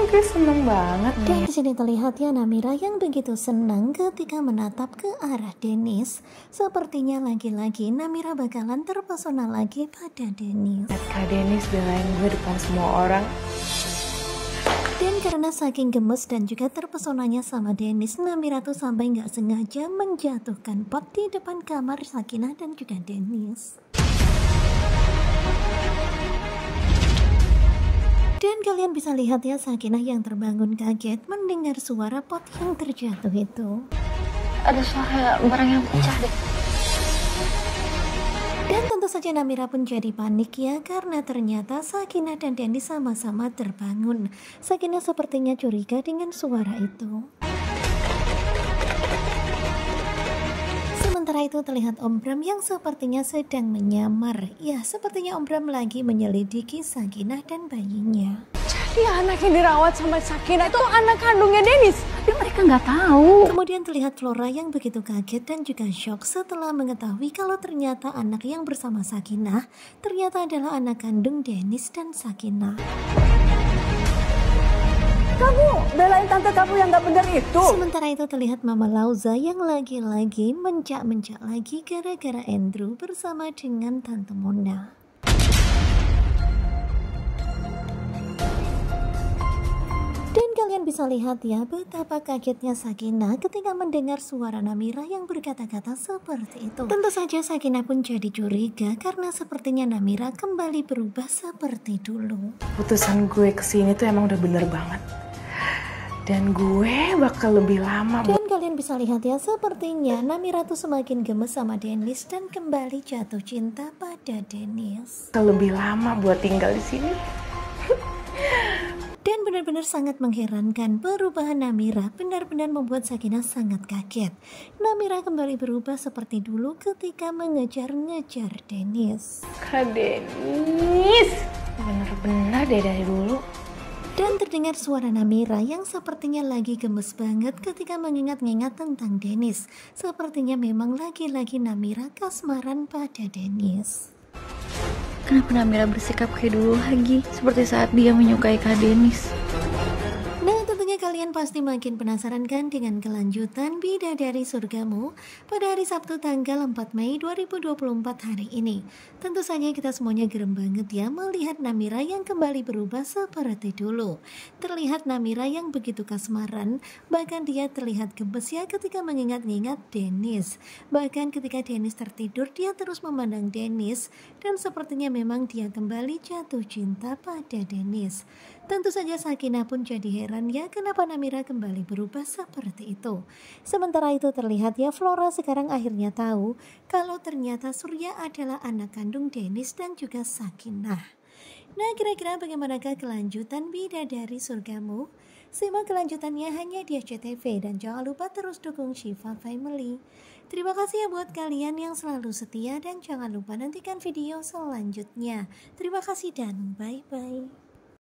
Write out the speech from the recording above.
kayak seneng banget nih. Dan di sini terlihat ya Namira yang begitu senang ketika menatap ke arah Dennis. Sepertinya lagi-lagi Namira bakalan terpesona lagi pada Dennis. Kak Dennis belain gue depan semua orang. Dan karena saking gemes dan juga terpesonanya sama Dennis, Namira tuh sampai nggak sengaja menjatuhkan pot di depan kamar Sakinah dan juga Dennis. Dan kalian bisa lihat ya Sakinah yang terbangun kaget mendengar suara pot yang terjatuh itu. Ada suara barang yang pecah deh. Dan tentu saja Namira pun jadi panik ya karena ternyata Sakinah dan Dennis sama-sama terbangun. Sakinah sepertinya curiga dengan suara itu. Sementara itu terlihat Om Bram yang sepertinya sedang menyamar. Ya, sepertinya Om Bram lagi menyelidiki Sakinah dan bayinya. Jadi anak yang dirawat sama Sakinah itu anak kandungnya Dennis. Tapi mereka nggak tahu. Kemudian terlihat Flora yang begitu kaget dan juga shock setelah mengetahui kalau ternyata anak yang bersama Sakinah ternyata adalah anak kandung Dennis dan Sakinah. Kamu belain tante kamu yang gak bener itu. Sementara itu terlihat Mama Lauza yang lagi-lagi mencak-mencak lagi gara-gara Andrew bersama dengan Tante Mona. Dan kalian bisa lihat ya betapa kagetnya Sakinah ketika mendengar suara Namira yang berkata-kata seperti itu. Tentu saja Sakinah pun jadi curiga karena sepertinya Namira kembali berubah seperti dulu. Putusan gue kesini tuh emang udah bener banget. Dan gue bakal lebih lama. Dan kalian bisa lihat ya sepertinya Namira tuh semakin gemes sama Dennis dan kembali jatuh cinta pada Dennis. Lebih lama buat tinggal di sini. Dan benar-benar sangat mengherankan, perubahan Namira benar-benar membuat Sakinah sangat kaget. Namira kembali berubah seperti dulu ketika mengejar-ngejar Dennis. Kak Dennis, bener-bener deh dari dulu. Dan terdengar suara Namira yang sepertinya lagi gemes banget ketika mengingat-ingat tentang Dennis. Sepertinya memang lagi-lagi Namira kasmaran pada Dennis. Kenapa Namira bersikap kayak dulu lagi? Seperti saat dia menyukai Kak Dennis. Nah, tentunya kalian pasti makin penasaran kan dengan kelanjutan Bidadari Surgamu pada hari Sabtu tanggal 4 Mei 2024 hari ini. Tentu saja kita semuanya gerem banget ya melihat Namira yang kembali berubah seperti dulu. Terlihat Namira yang begitu kasmaran, bahkan dia terlihat gemes ya ketika mengingat-ingat Dennis. Bahkan ketika Dennis tertidur, dia terus memandang Dennis dan sepertinya memang dia kembali jatuh cinta pada Dennis. Tentu saja Sakinah pun jadi heran ya kenapa Namira kembali berubah seperti itu. Sementara itu terlihat ya Flora sekarang akhirnya tahu kalau ternyata Surya adalah anak kandung Dennis dan juga Sakinah. Nah, kira-kira bagaimanakah kelanjutan Bidadari Surgamu? Simak kelanjutannya hanya di SCTV dan jangan lupa terus dukung Shiva Family. Terima kasih ya buat kalian yang selalu setia dan jangan lupa nantikan video selanjutnya. Terima kasih dan bye-bye.